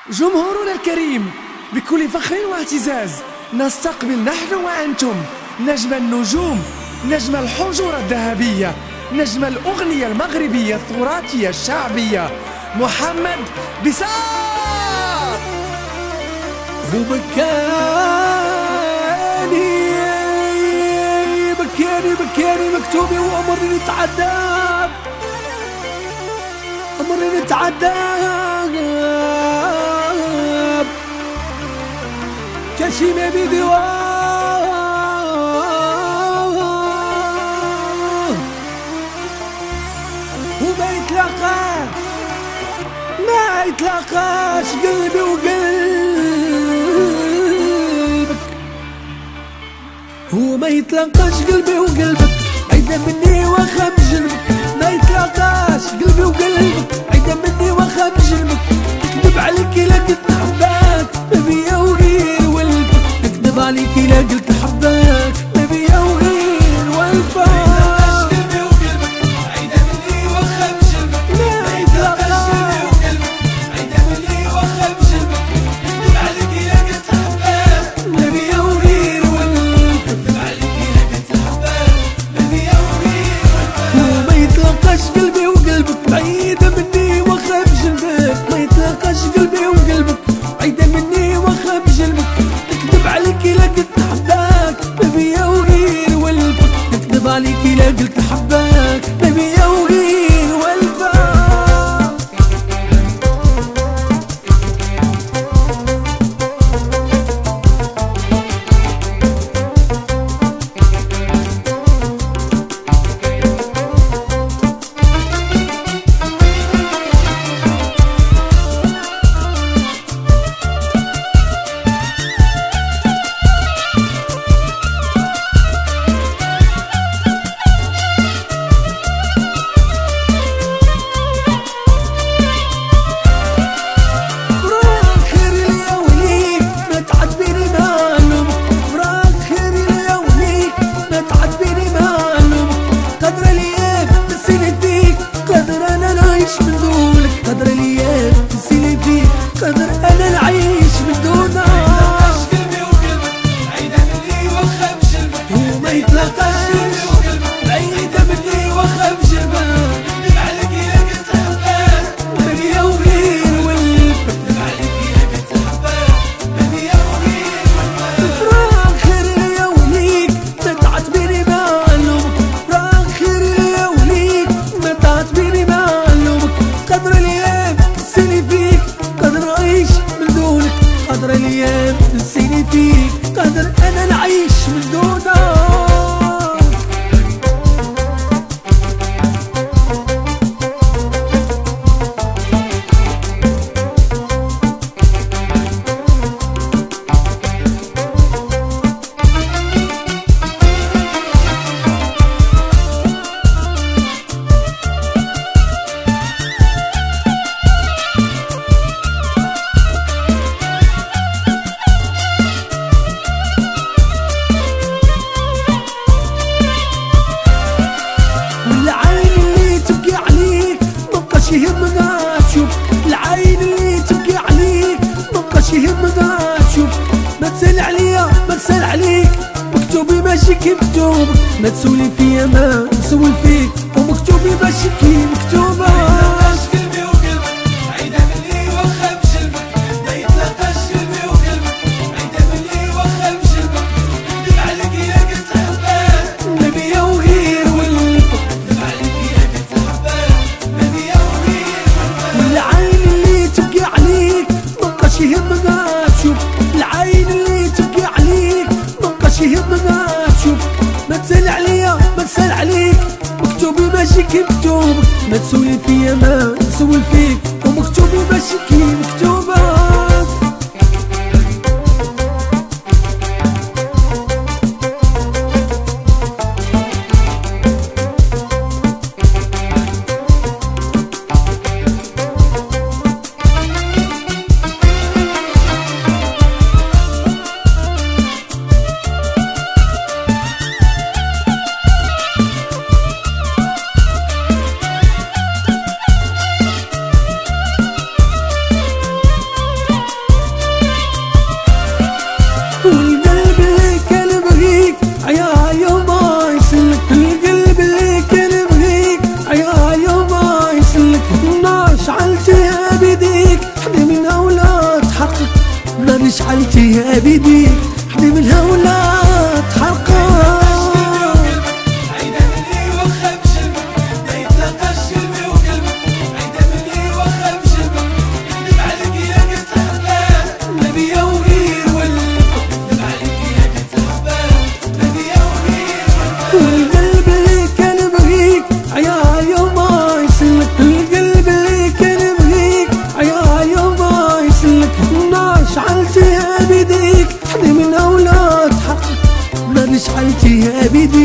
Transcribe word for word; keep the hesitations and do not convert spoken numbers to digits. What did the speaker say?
جمهورنا الكريم، بكل فخر واعتزاز نستقبل نحن وأنتم نجم النجوم، نجم الحنجرة الذهبية، نجم الأغنية المغربية التراثية الشعبية، محمد بساط. وبكاني بكاني بكاني مكتوبي وأمرني نتعذب، أمرني نتعذب كشيمة بدوام وما يتلاقاش ما يتلاقاش قلبي وقلبك، وما يتلاقاش قلبي وقلبك عيدا مني واخا بجنبك، ما يتلاقاش قلبي وقلبك عيدا مني واخا بجنبك، نكذب عليك الا قلت نحبك ما بيا وغير ولفك، نكذب عليك الا قلت نحبك ما بيا وغير ولفك. قلبي وقلبك بعيدة مني واخا بجنبك، ما يتلاقاش قلبي وقلبك بعيدة مني واخا بجنبك، نكذب عليك الا قلت نحبك ما بيا وغير ولفك، نكذب عليك الا قلت نحبك ما بيا وغير ولفك. قدر الايام تنسيني فيك، قدر انا نعيش من دونك، ما يتلاقاش قلبي وقلبك بعيدة مني واخا بجنبك، وما يتلاقاش قلبي وقلبك بعيدة مني واخا بجنبك، نكذب عليك الا قلت نحبك ما بيا وغير ولفك، نكذب عليك الا قلت نحبك ما بيا وغير ولفك. فراق خير ليا وليك ما تعاتبيني معلومك، فراق خير ليا وليك ما تعاتبيني معلومك، قدر الايام تنسيني فيك قدر اعيش من دونك، قدر الايام تنسيني فيك قدر انا نعيش من دونك. يهمك تشوف العين اللي تبكي عليك، مبقاش يهمك تشوف، ما تسال عليا ما تسال عليك، مكتوبي ماشي كي مكتوبك، ما تسولي فيا ما نسول فيك، ومكتوبي ماشي كي مكتوبك. قلبي وقلبك بعيدة مني واخا بجنبك، ما يتلاقاش قلبي وقلبك بعيدة مني واخا بجنبك، نكذب عليك الا قلت نحبك ما بيا وغير ولفك، نكذب عليك الا قلت نحبك ما بيا وغير ولفك. والعين اللي تبكي عليك مبقاش يهمك تشوف، العين اللي تبكي عليك مبقاش يهمك تشوف، ما تسال عليا ما تسال عليك، مكتوبي ماشي كي مكتوبك، ما تسولي فيا ما نسول فيك، ومكتوبي ماشي كي مكتوبك. شعلتيها بيديك حدي منها ولا تحرقها شعلتيها بيديك